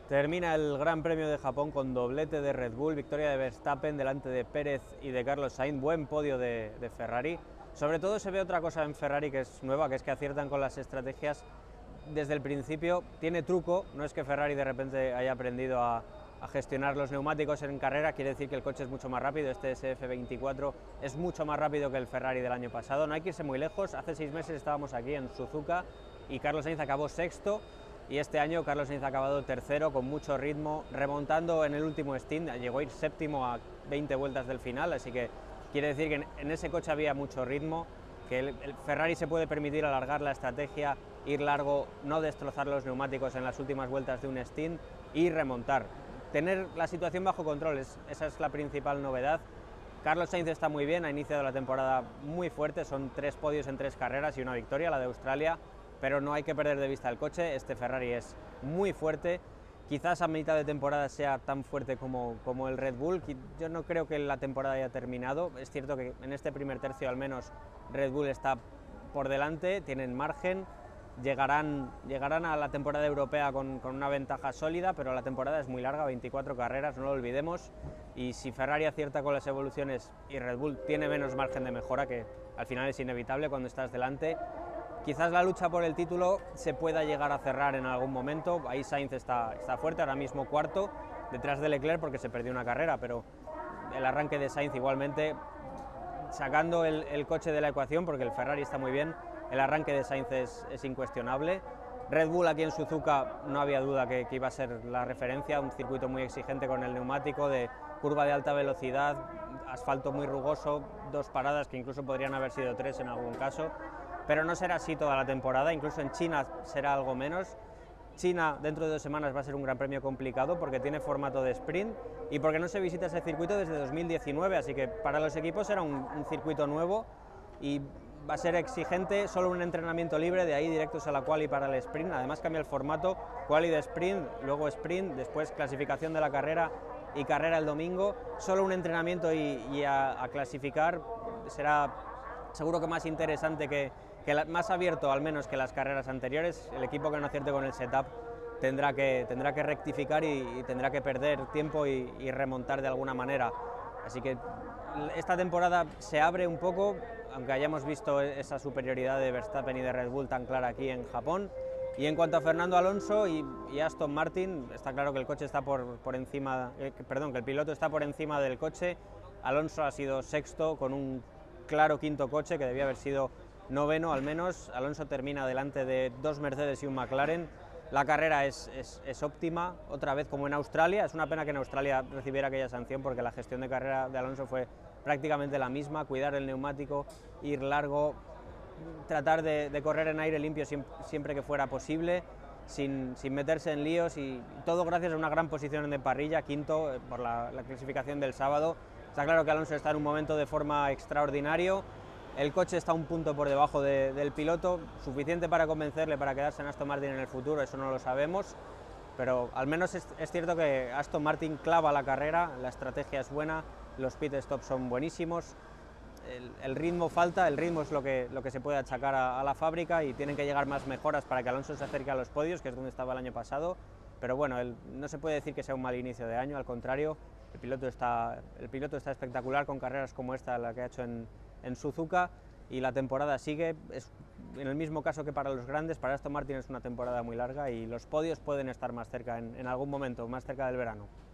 Termina el Gran Premio de Japón con doblete de Red Bull, victoria de Verstappen delante de Pérez y de Carlos Sainz, buen podio de Ferrari. Sobre todo se ve otra cosa en Ferrari que es nueva, que es que aciertan con las estrategias desde el principio. Tiene truco, no es que Ferrari de repente haya aprendido a gestionar los neumáticos en carrera, quiere decir que el coche es mucho más rápido, este SF24 es mucho más rápido que el Ferrari del año pasado. No hay que irse muy lejos, hace 6 meses estábamos aquí en Suzuka y Carlos Sainz acabó sexto, y este año Carlos Sainz ha acabado tercero con mucho ritmo, remontando en el último stint, llegó a ir séptimo a 20 vueltas del final, así que quiere decir que en ese coche había mucho ritmo, que el Ferrari se puede permitir alargar la estrategia, ir largo, no destrozar los neumáticos en las últimas vueltas de un stint y remontar. Tener la situación bajo control, esa es la principal novedad. Carlos Sainz está muy bien, ha iniciado la temporada muy fuerte, son 3 podios en 3 carreras y una victoria, la de Australia, pero no hay que perder de vista el coche, este Ferrari es muy fuerte, quizás a mitad de temporada sea tan fuerte como el Red Bull. Yo no creo que la temporada haya terminado, es cierto que en este primer tercio al menos Red Bull está por delante, tienen margen, llegarán a la temporada europea con una ventaja sólida, pero la temporada es muy larga, 24 carreras, no lo olvidemos, y si Ferrari acierta con las evoluciones y Red Bull tiene menos margen de mejora, que al final es inevitable cuando estás delante, quizás la lucha por el título se pueda llegar a cerrar en algún momento. Ahí Sainz está fuerte, ahora mismo cuarto, detrás de Leclerc porque se perdió una carrera, pero el arranque de Sainz igualmente, sacando el coche de la ecuación porque el Ferrari está muy bien, el arranque de Sainz es incuestionable. Red Bull aquí en Suzuka no había duda que iba a ser la referencia, un circuito muy exigente con el neumático, de curva de alta velocidad, asfalto muy rugoso, 2 paradas que incluso podrían haber sido 3 en algún caso, pero no será así toda la temporada, incluso en China será algo menos. China dentro de 2 semanas va a ser un gran premio complicado porque tiene formato de sprint y porque no se visita ese circuito desde 2019, así que para los equipos será un circuito nuevo y va a ser exigente, solo un entrenamiento libre, de ahí directos a la quali para el sprint. Además cambia el formato, quali de sprint, luego sprint, después clasificación de la carrera y carrera el domingo, solo un entrenamiento y a clasificar. Será seguro que más interesante más abierto al menos que las carreras anteriores. El equipo que no acierte con el setup tendrá que rectificar y tendrá que perder tiempo y remontar de alguna manera. Así que esta temporada se abre un poco, aunque hayamos visto esa superioridad de Verstappen y de Red Bull tan clara aquí en Japón. Y en cuanto a Fernando Alonso y Aston Martin, está claro que el coche está por encima, que el piloto está por encima del coche. Alonso ha sido sexto con un claro quinto coche que debía haber sido noveno al menos. Alonso termina delante de 2 Mercedes y un McLaren. La carrera es óptima, otra vez como en Australia. Es una pena que en Australia recibiera aquella sanción porque la gestión de carrera de Alonso fue prácticamente la misma, cuidar el neumático, ir largo, tratar de correr en aire limpio siempre que fuera posible, sin meterse en líos, y todo gracias a una gran posición de parrilla, quinto por la clasificación del sábado. Está claro que Alonso está en un momento de forma extraordinario. El coche está un punto por debajo del piloto, suficiente para convencerle para quedarse en Aston Martin en el futuro, eso no lo sabemos, pero al menos es cierto que Aston Martin clava la carrera, la estrategia es buena, los pit stops son buenísimos, el ritmo falta, el ritmo es lo que se puede achacar a la fábrica y tienen que llegar más mejoras para que Alonso se acerque a los podios, que es donde estaba el año pasado, pero bueno, no se puede decir que sea un mal inicio de año, al contrario, el piloto está espectacular con carreras como esta, la que ha hecho en Suzuka, y la temporada sigue. Es en el mismo caso que para los grandes, para Aston Martin es una temporada muy larga y los podios pueden estar más cerca en algún momento, más cerca del verano.